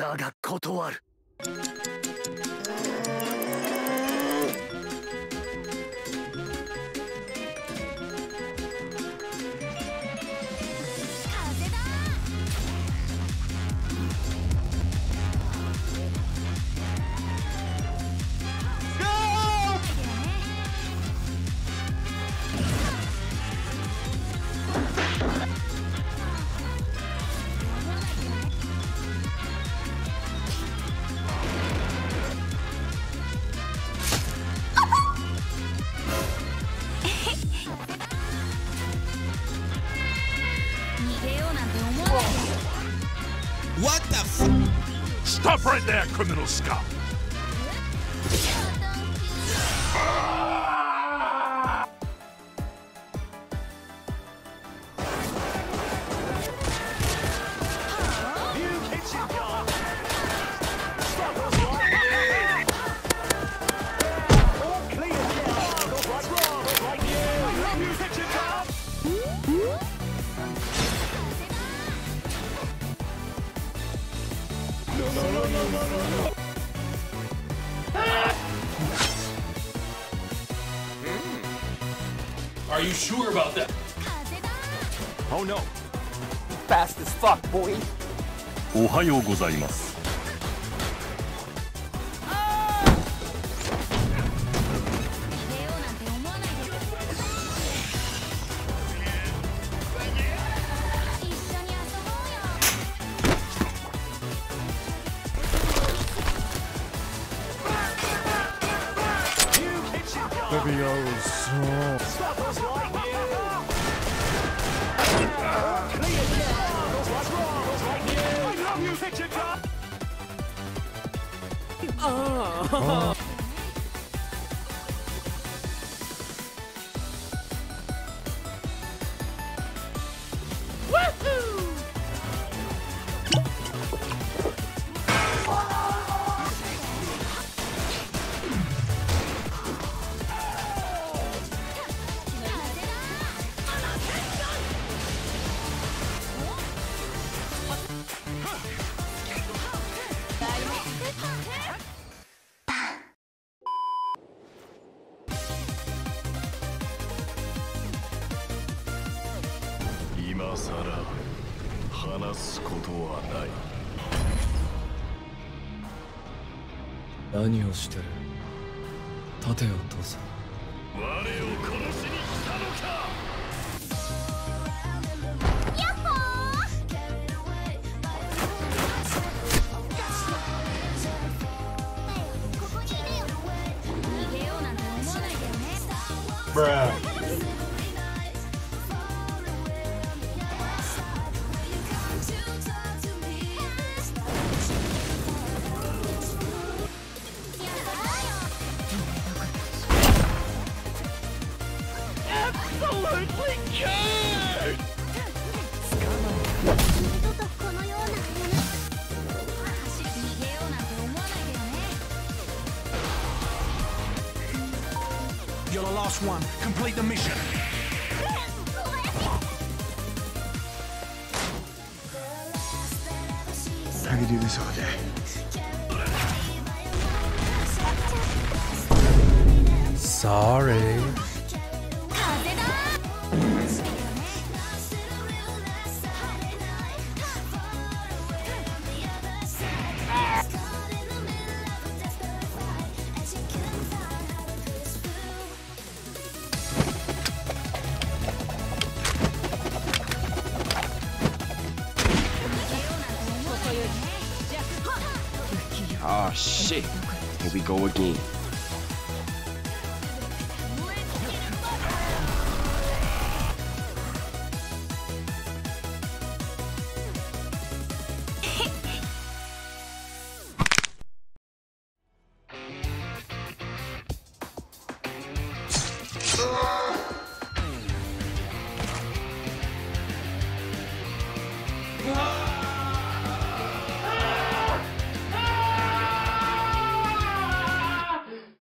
だが断る。 What the f? Stop right there, criminal scum! Are you sure about that? Oh no! Fast as fuck, boy. おはようございます。 今さら話すことはない。 何をしてる？立てよ父さん。 我を殺しに来たのか。 やっほー。ここにいるよ。逃げようなんて思わないでよね。 Bruh. You're the last one. Complete the mission. I could do this all day. Sorry. Oh shit. Here we go again. Ah!